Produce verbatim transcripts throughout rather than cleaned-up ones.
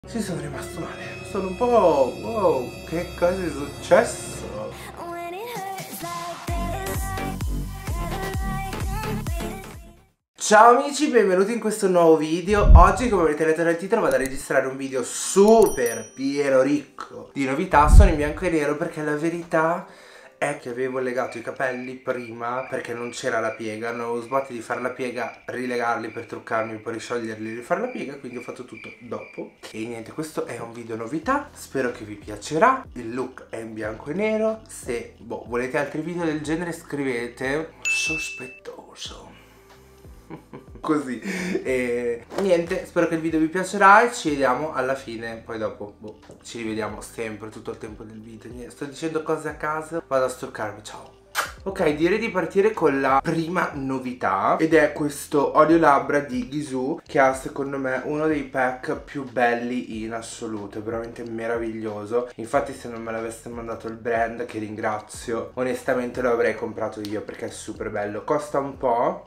Ci sono rimasto male. Sono un po'... wow, che cosa è successo? Ciao amici, benvenuti in questo nuovo video. Oggi, come avete letto dal titolo, vado a registrare un video super pieno, ricco di novità. Sono in bianco e nero perché la verità è che avevo legato i capelli prima perché non c'era la piega. Non avevo sbatti di fare la piega, rilegarli per truccarmi, poi riscioglierli e rifare la piega, quindi ho fatto tutto dopo. E niente, questo è un video novità, spero che vi piacerà. Il look è in bianco e nero. Se boh, volete altri video del genere scrivete. Sospettoso così. E niente, spero che il video vi piacerà e ci vediamo alla fine. Poi dopo boh, ci rivediamo sempre tutto il tempo del video. Niente, sto dicendo cose a caso, vado a struccarmi, ciao. Ok, direi di partire con la prima novità, ed è questo olio labbra di Gisou, che ha secondo me uno dei pack più belli in assoluto. È veramente meraviglioso. Infatti se non me l'avesse mandato il brand, che ringrazio, onestamente lo avrei comprato io perché è super bello. Costa un po'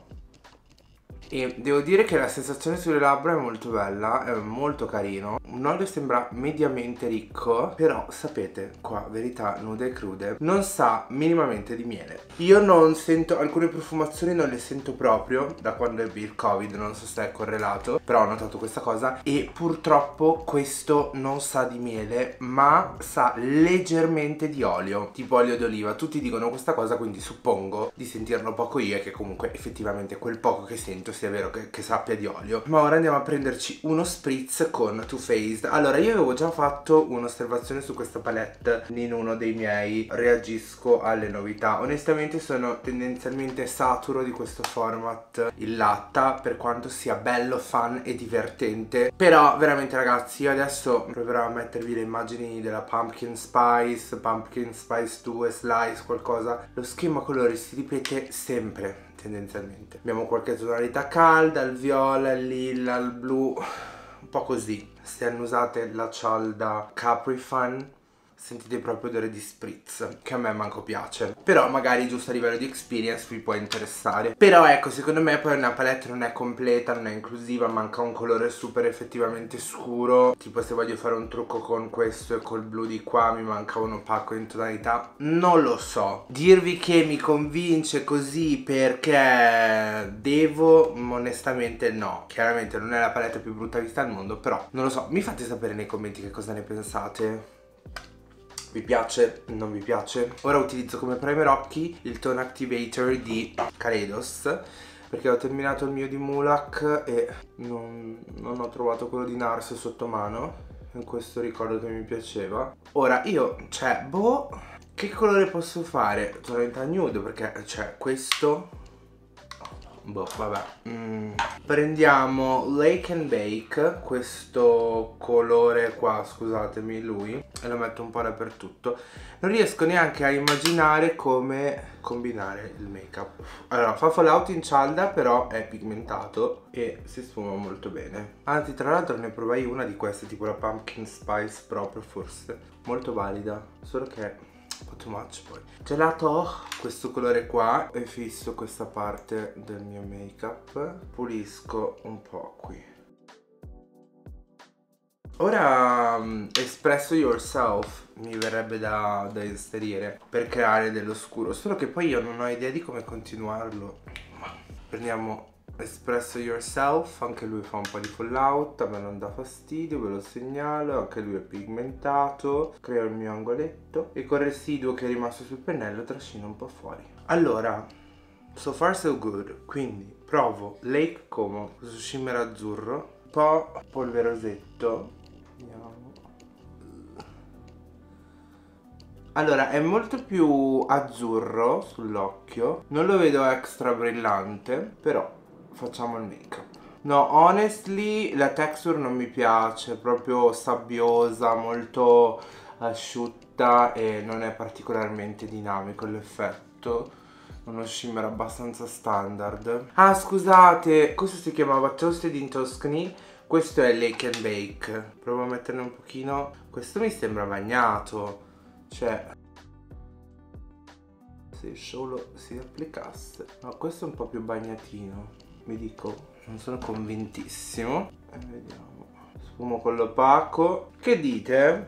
e devo dire che la sensazione sulle labbra è molto bella, è molto carino. Un olio sembra mediamente ricco, però sapete, qua, verità nude e crude, non sa minimamente di miele. Io non sento, alcune profumazioni non le sento proprio da quando ebbi il Covid, non so se è correlato, però ho notato questa cosa. E purtroppo questo non sa di miele, ma sa leggermente di olio, tipo olio d'oliva. Tutti dicono questa cosa, quindi suppongo di sentirlo poco io e che comunque effettivamente quel poco che sento sia vero che, che sappia di olio. Ma ora andiamo a prenderci uno spritz con Too Faced. Allora, io avevo già fatto un'osservazione su questa palette in uno dei miei reagisco alle novità. Onestamente sono tendenzialmente saturo di questo format in latta, per quanto sia bello, fun e divertente. Però veramente ragazzi, io adesso proverò a mettervi le immagini della Pumpkin Spice, Pumpkin Spice due, Slice, qualcosa. Lo schema colori si ripete sempre tendenzialmente. Abbiamo qualche tonalità calda, il viola, il lilla, il blu, un po' così. Se annusate la cialda Capri Fun sentite proprio odore di spritz, che a me manco piace, però magari giusto a livello di experience vi può interessare. Però ecco, secondo me poi una palette non è completa, non è inclusiva, manca un colore super effettivamente scuro. Tipo se voglio fare un trucco con questo e col blu di qua mi manca un opaco in tonalità, non lo so. Dirvi che mi convince così perché devo, onestamente no. Chiaramente non è la palette più brutta vista al mondo, però non lo so. Mi fate sapere nei commenti che cosa ne pensate. Vi piace? Non vi piace? Ora utilizzo come primer occhi il Tone Activator di Kaleidos, perché ho terminato il mio di Mulac e non, non ho trovato quello di Nars sotto mano. E questo ricordo che mi piaceva. Ora io, cioè, boh, che colore posso fare? Tonalità nude, perché c'è questo. Boh, vabbè. Mm. Prendiamo Lake and Bake, questo colore qua, scusatemi, lui, e lo metto un po' dappertutto. Non riesco neanche a immaginare come combinare il make up. Allora, fa fallout in cialda, però è pigmentato e si sfuma molto bene. Anzi, tra l'altro ne provai una di queste, tipo la Pumpkin Spice proprio, forse. Molto valida, solo che un po' too much poi. Gelato questo colore qua e fisso questa parte del mio make up. Pulisco un po' qui. Ora um, Espresso Yourself mi verrebbe da, da inserire per creare dello scuro, solo che poi io non ho idea di come continuarlo. Prendiamo Espresso Yourself, anche lui fa un po' di fallout, a me non dà fastidio, ve lo segnalo, anche lui è pigmentato. Creo il mio angoletto e col residuo che è rimasto sul pennello trascino un po' fuori. Allora, so far so good, quindi provo Lake Como, questo shimmer azzurro, un po' polverosetto. Vediamo. Allora, è molto più azzurro sull'occhio, non lo vedo extra brillante, però facciamo il make up. No, honestly la texture non mi piace, è proprio sabbiosa, molto asciutta e non è particolarmente dinamico l'effetto. Uno shimmer abbastanza standard. Ah, scusate, questo si chiamava Toasted in Tuscany, questo è Lake and Bake. Provo a metterne un pochino. Questo mi sembra bagnato, cioè se solo si applicasse. No, questo è un po' più bagnatino, vi dico, non sono convintissimo. E vediamo. sfumo con l'opaco. Che dite?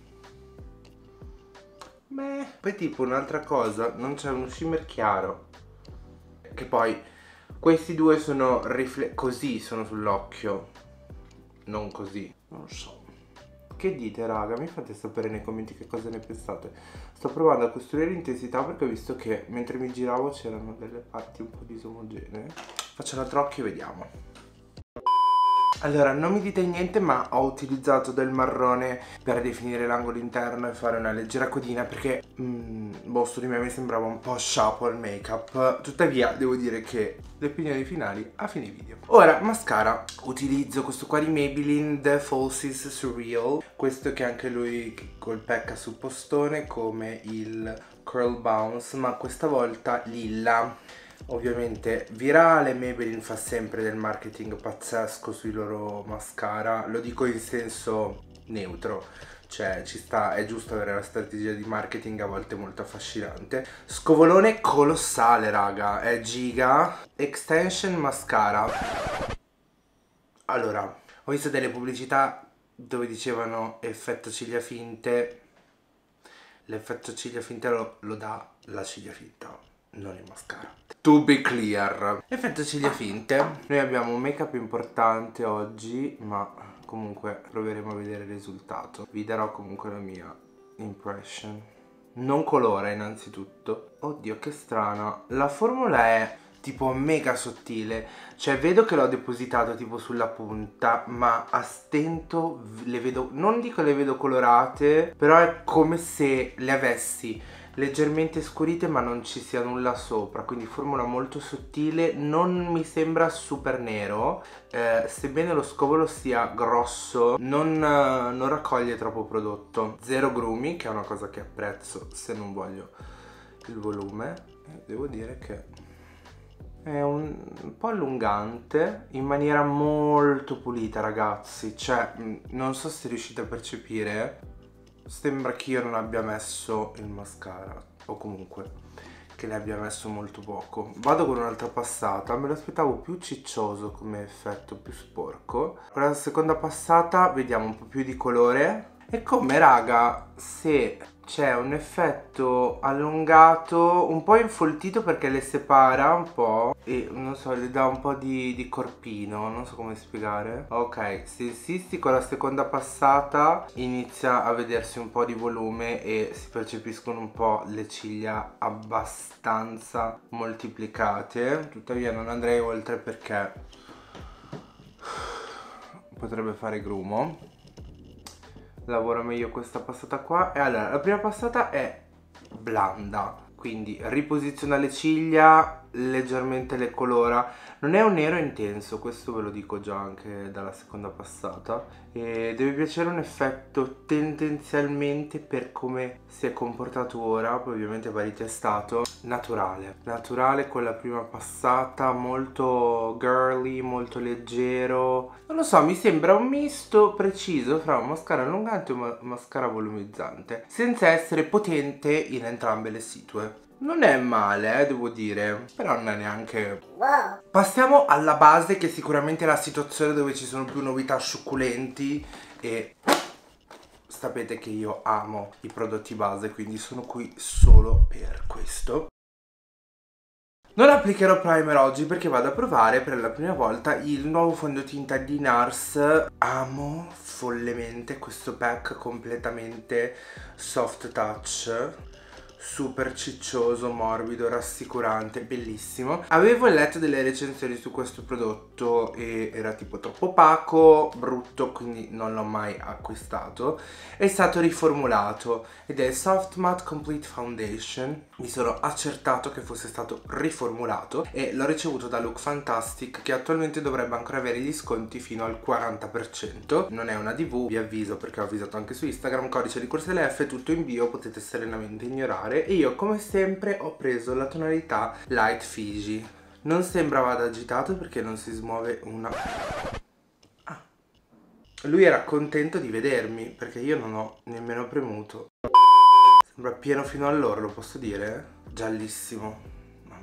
Beh, poi tipo un'altra cosa, non c'è uno shimmer chiaro. Che poi questi due sono rifle- così sono sull'occhio, non così, non so. Che dite raga? Mi fate sapere nei commenti che cosa ne pensate. Sto provando a costruire l'intensità perché ho visto che mentre mi giravo c'erano delle parti un po' disomogenee. Faccio l'altro occhio e vediamo. Allora, non mi dite niente, ma ho utilizzato del marrone per definire l'angolo interno e fare una leggera codina perché, mm, boh, su di me mi sembrava un po' sciapo il make-up. Tuttavia, devo dire che le opinioni finali a fine video. Ora, mascara. Utilizzo questo qua di Maybelline, The Falsies Surreal. Questo che anche lui col pecca sul postone, come il Curl Bounce, ma questa volta lilla. Ovviamente virale, Maybelline fa sempre del marketing pazzesco sui loro mascara, lo dico in senso neutro, cioè ci sta, è giusto avere la strategia di marketing a volte molto affascinante. Scovolone colossale raga, è giga, extension mascara. Allora, ho visto delle pubblicità dove dicevano effetto ciglia finte, l'effetto ciglia finte lo, lo dà la ciglia finta, non il mascara. To be clear. Effetto ciglia finte. Noi abbiamo un make up importante oggi, ma comunque proveremo a vedere il risultato. Vi darò comunque la mia impression. Non colora innanzitutto. Oddio che strana. La formula è tipo mega sottile, cioè vedo che l'ho depositato tipo sulla punta, ma a stento le vedo, non dico le vedo colorate, però è come se le avessi leggermente scurite ma non ci sia nulla sopra, quindi formula molto sottile, non mi sembra super nero, eh, sebbene lo scovolo sia grosso, non, eh, non raccoglie troppo prodotto. Zero grumi, che è una cosa che apprezzo se non voglio il volume, e devo dire che è un, un po' allungante, in maniera molto pulita ragazzi, cioè non so se riuscite a percepire. Sembra che io non abbia messo il mascara, o comunque che ne abbia messo molto poco. Vado con un'altra passata, me lo aspettavo più ciccioso come effetto, più sporco. Con la seconda passata vediamo un po' più di colore. E come raga, se c'è un effetto allungato, un po' infoltito perché le separa un po' e non so, le dà un po' di, di corpino, non so come spiegare. Ok, se insisti con la seconda passata inizia a vedersi un po' di volume e si percepiscono un po' le ciglia abbastanza moltiplicate. Tuttavia non andrei oltre perché potrebbe fare grumo. Lavoro meglio questa passata qua. E allora, la prima passata è blanda, quindi riposiziona le ciglia, leggermente le colora. Non è un nero intenso, questo ve lo dico già anche dalla seconda passata. E deve piacere un effetto tendenzialmente, per come si è comportato ora, poi ovviamente va ritestato, naturale. Naturale con la prima passata, molto girly, molto leggero. Non lo so, mi sembra un misto preciso fra un mascara allungante e un ma mascara volumizzante, senza essere potente in entrambe le situe. Non è male, eh, devo dire, però non è neanche... Wow. Passiamo alla base, che sicuramente è la situazione dove ci sono più novità succulenti e sapete che io amo i prodotti base, quindi sono qui solo per questo. Non applicherò primer oggi perché vado a provare per la prima volta il nuovo fondotinta di NARS. Amo follemente questo pack completamente soft touch, super ciccioso, morbido, rassicurante, bellissimo. Avevo letto delle recensioni su questo prodotto e era tipo troppo opaco, brutto, quindi non l'ho mai acquistato. È stato riformulato ed è Soft Matte Complete Foundation. Mi sono accertato che fosse stato riformulato e l'ho ricevuto da Look Fantastic, che attualmente dovrebbe ancora avere gli sconti fino al quaranta per cento. Non è una D V, vi avviso perché ho avvisato anche su Instagram, codice di corsa L F, tutto in bio, potete serenamente ignorare. E io come sempre ho preso la tonalità Light Fiji. Non sembra vada agitato perché non si smuove una... Ah. Lui era contento di vedermi perché io non ho nemmeno premuto. Sembra pieno fino all'oro, lo posso dire? Giallissimo. Mamma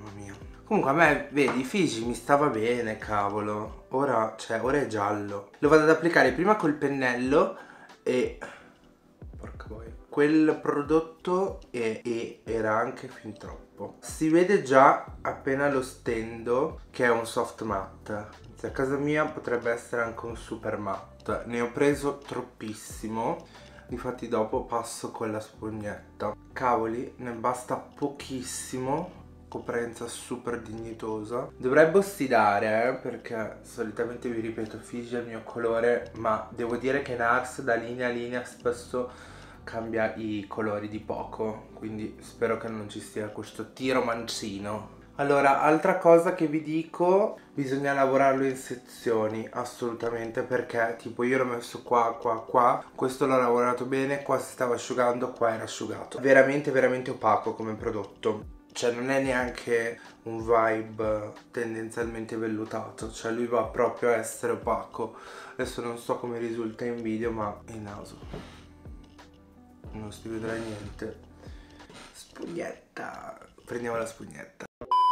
mamma mia. Comunque a me, vedi, Fiji mi stava bene, cavolo. Ora, cioè, ora è giallo. Lo vado ad applicare prima col pennello e... porca boia. Quel prodotto e, e era anche fin troppo. Si vede già appena lo stendo che è un soft matte. Se a casa mia potrebbe essere anche un super matte. Ne ho preso troppissimo. Difatti dopo passo con la spugnetta. Cavoli, ne basta pochissimo. Coprenza super dignitosa. Dovrebbe ossidare, eh, perché solitamente vi ripeto Fiji è il mio colore, ma devo dire che NARS da linea a linea spesso cambia i colori di poco, quindi spero che non ci sia questo tiro mancino. Allora, altra cosa che vi dico, bisogna lavorarlo in sezioni, assolutamente, perché tipo io l'ho messo qua, qua, qua, questo l'ho lavorato bene, qua si stava asciugando, qua era asciugato. Veramente, veramente opaco come prodotto. Cioè non è neanche un vibe tendenzialmente vellutato, cioè lui va proprio a essere opaco. Adesso non so come risulta in video, ma il naso non si vedrà niente. Spugnetta, prendiamo la spugnetta.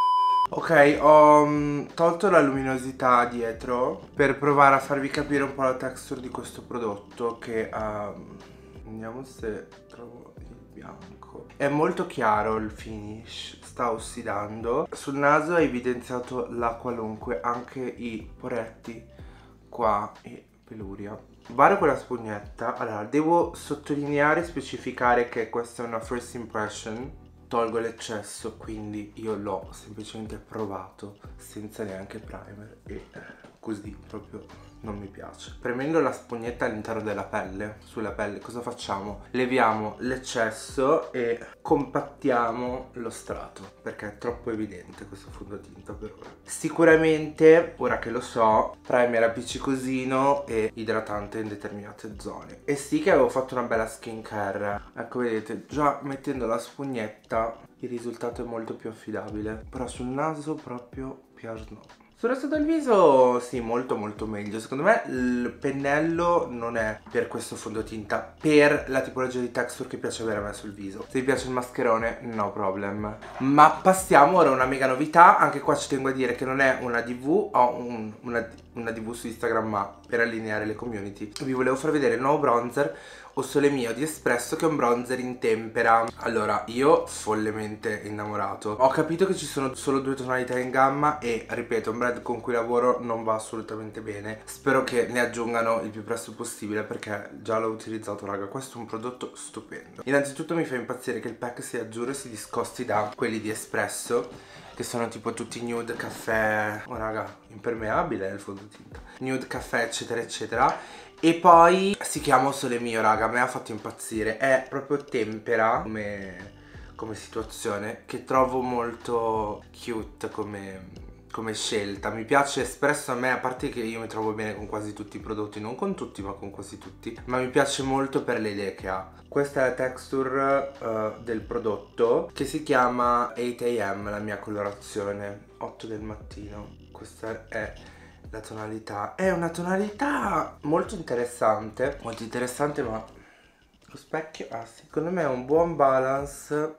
Ok, ho um, tolto la luminosità dietro per provare a farvi capire un po' la texture di questo prodotto che um, vediamo se trovo il bianco. È molto chiaro il finish, sta ossidando. Sul naso è evidenziato la qualunque, anche i poretti qua e peluria. Vado con la spugnetta. Allora, devo sottolineare e specificare che questa è una first impression. Tolgo l'eccesso, quindi io l'ho semplicemente provato senza neanche primer e così proprio non mi piace. Premendo la spugnetta all'interno della pelle, sulla pelle, cosa facciamo? Leviamo l'eccesso e compattiamo lo strato, perché è troppo evidente questo fondotinta per ora. Sicuramente, ora che lo so, primer appiccicosino e idratante in determinate zone. E sì che avevo fatto una bella skincare. Ecco, vedete, già mettendo la spugnetta il risultato è molto più affidabile. Però sul naso proprio piace no. Sul resto del viso sì, molto molto meglio. Secondo me il pennello non è per questo fondotinta, per la tipologia di texture che piace avere a me sul viso. Se vi piace il mascherone, no problem. Ma passiamo ora a una mega novità. Anche qua ci tengo a dire che non è una D V, ho un, una, una D V su Instagram, ma per allineare le community vi volevo far vedere il nuovo bronzer O Sole Mio di Espresso, che è un bronzer in tempera. Allora, io follemente innamorato. Ho capito che ci sono solo due tonalità in gamma e, ripeto, un brand con cui lavoro non va assolutamente bene. Spero che ne aggiungano il più presto possibile, perché già l'ho utilizzato, raga. Questo è un prodotto stupendo. Innanzitutto mi fa impazzire che il pack si aggiura e si discosti da quelli di Espresso, che sono tipo tutti nude, caffè, oh raga, impermeabile è il fondotinta, nude, caffè, eccetera eccetera. E poi si chiama O Sole Mio, raga, a me ha fatto impazzire. È proprio tempera come, come situazione, che trovo molto cute come, come scelta. Mi piace Espresso, a me, a parte che io mi trovo bene con quasi tutti i prodotti, non con tutti ma con quasi tutti, ma mi piace molto per le idee che ha. Questa è la texture uh, del prodotto, che si chiama otto a m, la mia colorazione, otto del mattino. Questa è la tonalità. È una tonalità molto interessante, molto interessante, ma lo specchio, ah sì, secondo me è un buon balance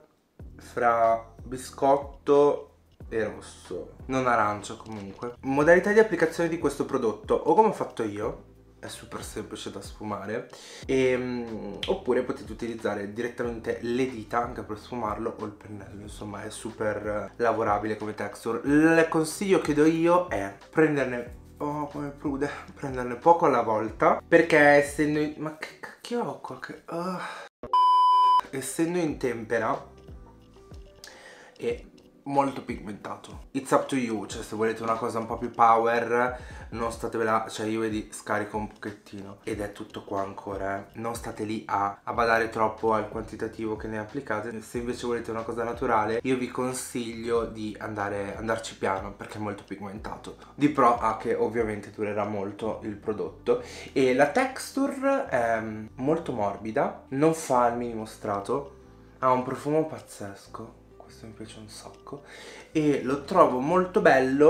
fra biscotto e rosso, non arancio comunque. Modalità di applicazione di questo prodotto, o come ho fatto io, è super semplice da sfumare, e, um, oppure potete utilizzare direttamente le dita anche per sfumarlo, o il pennello, insomma è super lavorabile come texture. Il consiglio che do io è prenderne, oh come prude, prenderne poco alla volta, perché essendo in... ma che cacchio ho qua che... Uh. essendo in tempera e molto pigmentato. It's up to you, cioè se volete una cosa un po' più power non statevela, cioè io vedi scarico un pochettino ed è tutto qua ancora, eh. Non state lì a, a badare troppo al quantitativo che ne applicate. Se invece volete una cosa naturale io vi consiglio di andare andarci piano, perché è molto pigmentato. Di pro ha che ovviamente durerà molto il prodotto e la texture è molto morbida, non fa il minimo strato, ha un profumo pazzesco. Questo mi piace un sacco e lo trovo molto bello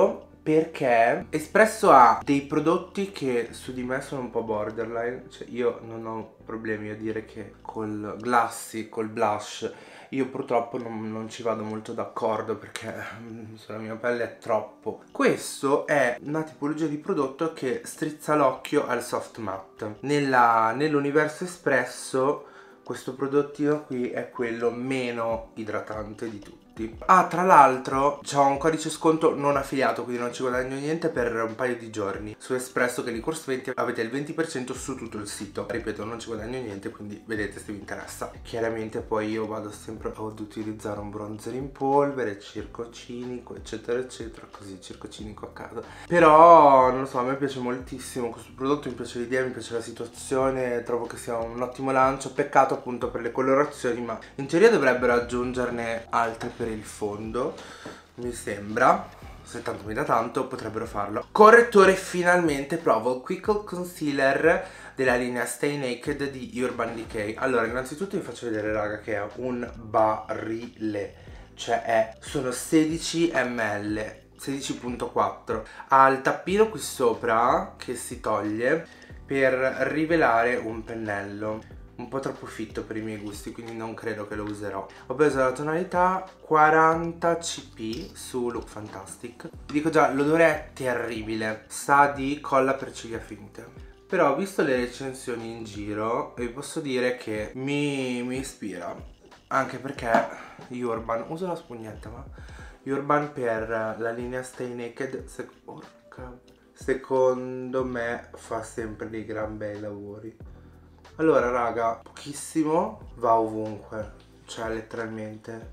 perché Espresso ha dei prodotti che su di me sono un po' borderline. Cioè io non ho problemi a dire che col Glassy, col blush, io purtroppo non, non ci vado molto d'accordo, perché sulla mia pelle è troppo. Questo è una tipologia di prodotto che strizza l'occhio al soft matte. Nella, nell'universo Espresso questo prodottino qui è quello meno idratante di tutti. Ah, tra l'altro c'ho un codice sconto non affiliato, quindi non ci guadagno niente per un paio di giorni. Su Espresso che Liquors venti avete il venti per cento su tutto il sito. Ripeto, non ci guadagno niente, quindi vedete se vi interessa. Chiaramente poi io vado sempre ad utilizzare un bronzer in polvere, circocinico, eccetera eccetera, così circocinico a casa. Però non lo so, a me piace moltissimo questo prodotto, mi piace l'idea, mi piace la situazione, trovo che sia un ottimo lancio. Peccato appunto per le colorazioni, ma in teoria dovrebbero aggiungerne altre per il fondo, mi sembra. Se tanto mi dà tanto potrebbero farlo. Correttore, finalmente provo il Quick Concealer della linea Stay Naked di Urban Decay. Allora, innanzitutto vi faccio vedere, raga, che è un barile, cioè è, sono sedici millilitri, sedici virgola quattro. Ha il tappino qui sopra che si toglie per rivelare un pennello un po' troppo fitto per i miei gusti, quindi non credo che lo userò. Ho preso la tonalità quaranta C P su Look Fantastic. Vi dico già, l'odore è terribile, sa di colla per ciglia finte. Però ho visto le recensioni in giro e vi posso dire che mi, mi ispira. Anche perché Urban, uso la spugnetta, ma Urban per la linea Stay Naked, se, porca, secondo me fa sempre dei gran bei lavori. Allora raga, pochissimo, va ovunque, cioè letteralmente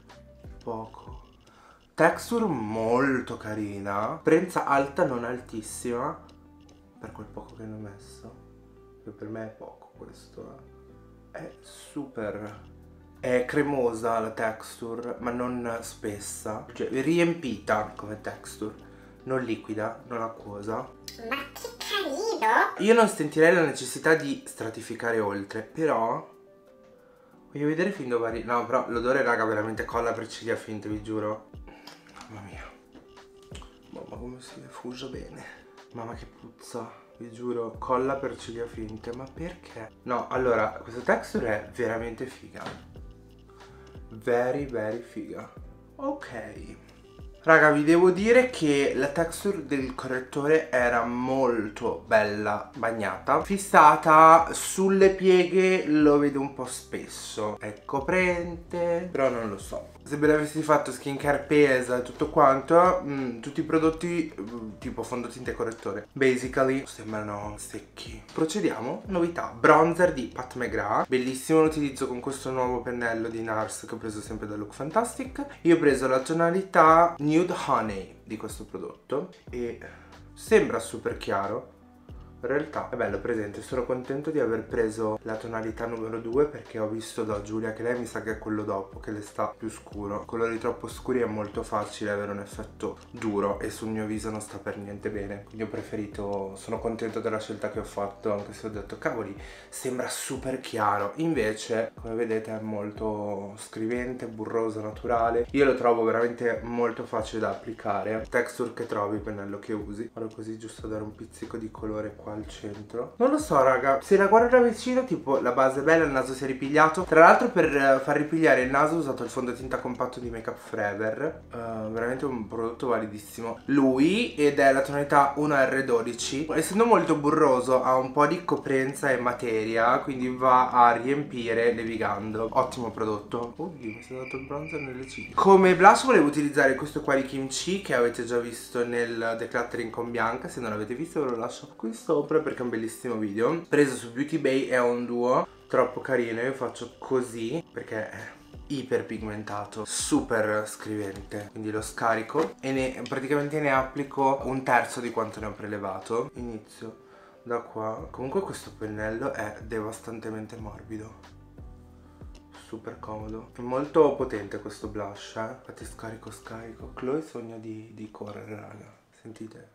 poco. Texture molto carina, prenza alta non altissima, per quel poco che ne ho messo, che per me è poco questo, eh. È super, è cremosa la texture, ma non spessa, cioè riempita come texture, non liquida, non acquosa. Ma che carino! Io non sentirei la necessità di stratificare oltre, però voglio vedere fin dove arriva. No, però l'odore, raga, veramente colla per ciglia finte, vi giuro. Mamma mia. Mamma, come si diffusa bene. Mamma che puzza, vi giuro. Colla per ciglia finte, ma perché? No, allora, questa texture è veramente figa. Very, very figa. Ok. Raga, vi devo dire che la texture del correttore era molto bella bagnata. Fissata sulle pieghe lo vedo un po' spesso. È coprente, però non lo so. Se ve l'avessi fatto skincare pesa e tutto quanto, mh, tutti i prodotti mh, tipo fondotinta e correttore basically sembrano secchi. Procediamo. Novità, bronzer di Pat McGrath. Bellissimo, lo utilizzo con questo nuovo pennello di NARS che ho preso sempre da Look Fantastic. Io ho preso la tonalità Nude Honey di questo prodotto e sembra super chiaro. In realtà è bello presente, sono contento di aver preso la tonalità numero due perché ho visto da Giulia che lei mi sa che è quello dopo che le sta più scuro. Colori troppo scuri è molto facile avere un effetto duro e sul mio viso non sta per niente bene, quindi ho preferito, sono contento della scelta che ho fatto, anche se ho detto cavoli sembra super chiaro, invece come vedete è molto scrivente, burroso, naturale. Io lo trovo veramente molto facile da applicare, texture che trovi, pennello che usi. Vado così giusto a dare un pizzico di colore qua al centro. Non lo so raga, se la guardo da vicino tipo la base è bella, il naso si è ripigliato. Tra l'altro per uh, far ripigliare il naso ho usato il fondotinta compatto di Make Up Forever, uh, veramente un prodotto validissimo lui, ed è la tonalità uno R dodici. Essendo molto burroso ha un po' di coprenza e materia, quindi va a riempire levigando. Ottimo prodotto. Oddio, mi si è dato il bronzer nelle ciglia. Come blush volevo utilizzare questo qua di Kimchi che avete già visto nel decluttering con Bianca. Se non l'avete visto ve lo lascio qui sopra perché è un bellissimo video. Preso su Beauty Bay, è un duo troppo carino. Io faccio così perché è iper pigmentato, super scrivente, quindi lo scarico e ne, praticamente ne applico un terzo di quanto ne ho prelevato. Inizio da qua. Comunque questo pennello è devastantemente morbido, super comodo, è molto potente questo blush, eh? Infatti scarico scarico. Chloe sogna di, di correre raga, sentite.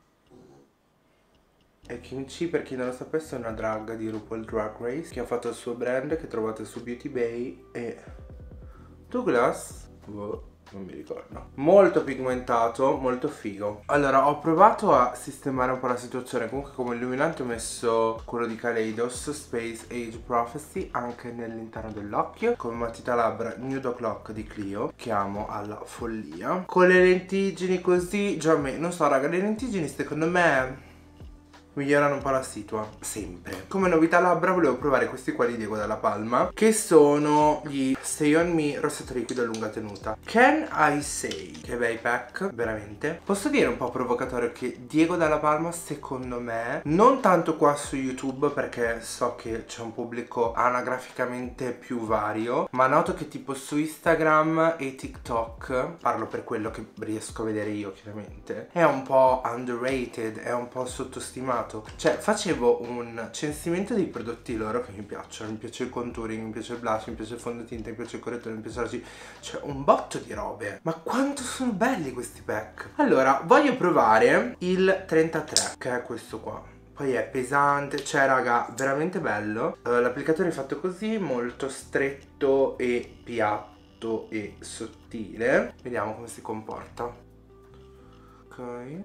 E Kimchi, per chi non lo sapesse, è una drag di RuPaul Drag Race che ha fatto il suo brand che trovate su Beauty Bay. E Douglas, wow, non mi ricordo. Molto pigmentato, molto figo. Allora, ho provato a sistemare un po' la situazione. Comunque come illuminante ho messo quello di Kaleidos, Space Age Prophecy, anche nell'interno dell'occhio, come matita labbra Nude O'Clock di Clio, che amo alla follia. Con le lentiggini così, già me, non so raga, le lentiggini secondo me migliorano un po' la situa, sempre. Come novità labbra volevo provare questi qua di Diego Dalla Palma, che sono gli Stay On Me rossetto liquido a lunga tenuta. Can I say, che bei pack, veramente. Posso dire un po' provocatorio che Diego Dalla Palma secondo me, non tanto qua su YouTube perché so che c'è un pubblico anagraficamente più vario, ma noto che tipo su Instagram e TikTok, parlo per quello che riesco a vedere io chiaramente, è un po' underrated, è un po' sottostimato. Cioè facevo un censimento dei prodotti loro che mi piacciono. Mi piace il contouring, mi piace il blush, mi piace il fondotinta, mi piace il correttore, mi piace la ciglia. Cioè un botto di robe. Ma quanto sono belli questi pack. Allora voglio provare il trentatré, che è questo qua. Poi è pesante, cioè raga, veramente bello. uh, L'applicatore è fatto così, molto stretto e piatto e sottile. Vediamo come si comporta. Ok,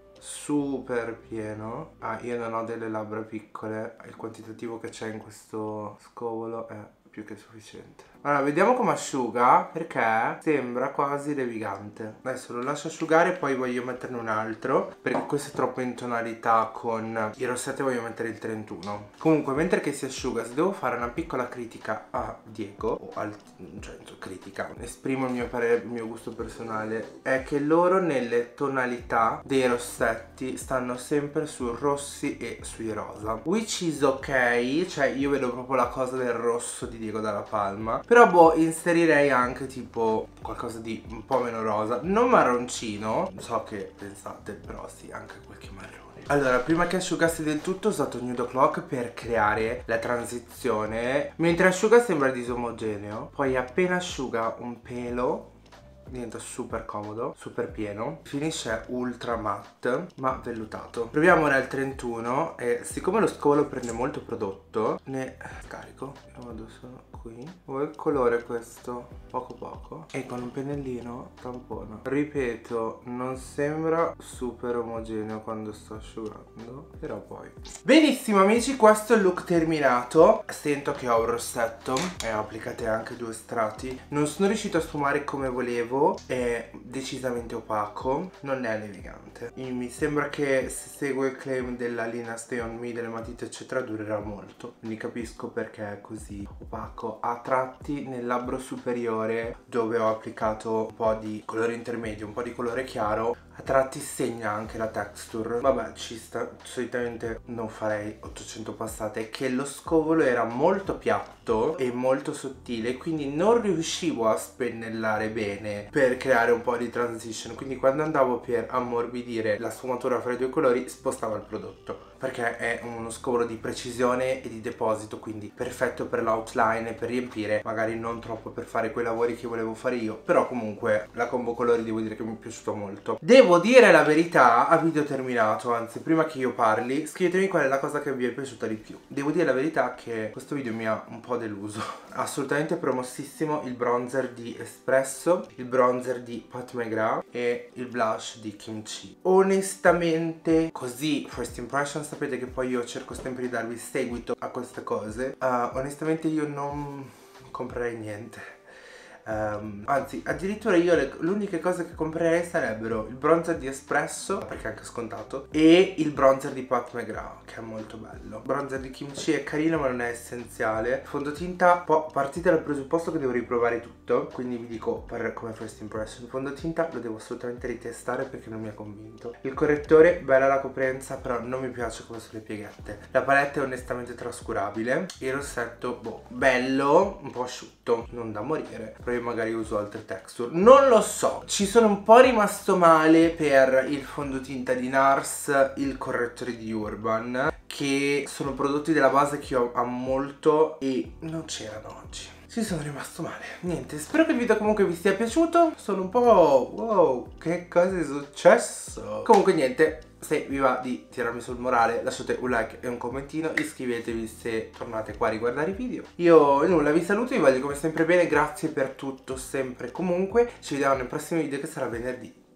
super pieno. Ah, io non ho delle labbra piccole. Il quantitativo che c'è in questo scovolo è più che sufficiente. Allora, vediamo come asciuga, perché sembra quasi levigante. Adesso lo lascio asciugare e poi voglio metterne un altro, perché questo è troppo in tonalità con i rossetti, voglio mettere il trentuno. Comunque, mentre che si asciuga, se devo fare una piccola critica a Diego, o al, cioè critica, esprimo il mio parere, il mio gusto personale, è che loro nelle tonalità dei rossetti stanno sempre su rossi e sui rosa, which is ok, cioè io vedo proprio la cosa del rosso di Diego Dalla Palma. Però boh, inserirei anche tipo qualcosa di un po' meno rosa, non marroncino, so che pensate, però sì, anche qualche marrone. Allora, prima che asciugasse del tutto ho usato Nude O'Clock per creare la transizione. Mentre asciuga sembra disomogeneo, poi appena asciuga un pelo diventa super comodo, super pieno, finisce ultra matte ma vellutato. Proviamo ora il trentuno e siccome lo scolo prende molto prodotto ne scarico. Io vado solo qui. Oh, il colore questo poco poco e con un pennellino tampono. Ripeto, non sembra super omogeneo quando sto asciugando, però poi benissimo amici, questo è il look terminato. Sento che ho un rossetto e ho applicate anche due strati. Non sono riuscito a sfumare come volevo, è decisamente opaco, non è levigante. Mi sembra che se seguo il claim della linea Stay On Me, delle matite eccetera, durerà molto, quindi capisco perché è così opaco. A tratti nel labbro superiore, dove ho applicato un po' di colore intermedio, un po' di colore chiaro, a tratti segna anche la texture. Vabbè, ci sta, solitamente non farei ottocento passate, che lo scovolo era molto piatto e molto sottile, quindi non riuscivo a spennellare bene per creare un po' di transition, quindi quando andavo per ammorbidire la sfumatura fra i due colori spostavo il prodotto, perché è uno scovolo di precisione e di deposito, quindi perfetto per l'outline e per riempire, magari non troppo per fare quei lavori che volevo fare io, però comunque la combo colori devo dire che mi è piaciuto molto. Devo dire la verità, a video terminato, anzi prima che io parli, scrivetemi qual è la cosa che vi è piaciuta di più. Devo dire la verità che questo video mi ha un po' deluso. Assolutamente promossissimo il bronzer di Espresso, il bronzer di Pat McGrath e il blush di Kimchi. Onestamente, così, first impression, sapete che poi io cerco sempre di darvi seguito a queste cose. Uh, onestamente io non comprerei niente. Um, anzi, addirittura io le, le uniche cose che comprerei sarebbero il bronzer di Espresso, perché è anche scontato, e il bronzer di Pat McGrath, che è molto bello. Il bronzer di Kimchi è carino ma non è essenziale. Fondotinta, partite dal presupposto che devo riprovare tutto, quindi vi dico per, come first impression, il fondotinta lo devo assolutamente ritestare perché non mi ha convinto. Il correttore, bella la coprenza, però non mi piace come sono le pieghette. La palette è onestamente trascurabile. Il rossetto, boh, bello, un po' asciutto, non da morire, però io magari uso altre texture, non lo so. Ci sono un po' rimasto male per il fondotinta di Nars, il correttore di Urban, che sono prodotti della base che io amo molto e non c'erano oggi. Ci sono rimasto male. Niente, spero che il video comunque vi sia piaciuto. Sono un po' wow, che cosa è successo? Comunque niente, se vi va di tirarmi sul morale lasciate un like e un commentino, iscrivetevi se tornate qua a riguardare i video. Io nulla, vi saluto, vi voglio come sempre bene, grazie per tutto, sempre e comunque. Ci vediamo nel prossimo video che sarà venerdì.